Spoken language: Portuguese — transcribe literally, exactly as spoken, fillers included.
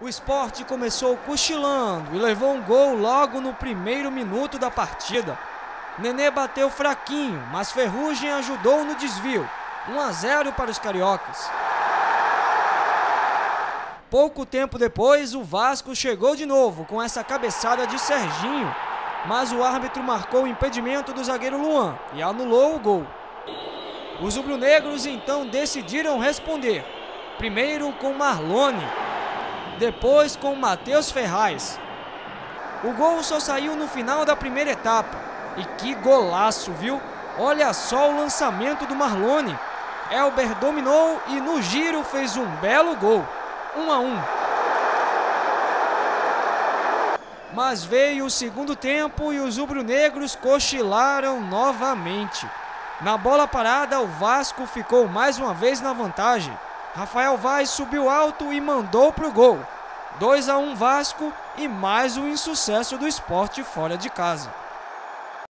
O Sport começou cochilando e levou um gol logo no primeiro minuto da partida. Nenê bateu fraquinho, mas Ferrugem ajudou no desvio. um a zero para os cariocas. Pouco tempo depois, o Vasco chegou de novo com essa cabeçada de Serginho, mas o árbitro marcou o impedimento do zagueiro Luan e anulou o gol. Os rubro-negros então decidiram responder, primeiro com Marlone, depois com Matheus Ferraz. O gol só saiu no final da primeira etapa. E que golaço, viu? Olha só o lançamento do Marlone. Elber dominou e no giro fez um belo gol. um a um. Mas veio o segundo tempo e os rubro-negros cochilaram novamente. Na bola parada, o Vasco ficou mais uma vez na vantagem. Rafael Vaz subiu alto e mandou pro gol. dois a um Vasco e mais um insucesso do Sport fora de casa.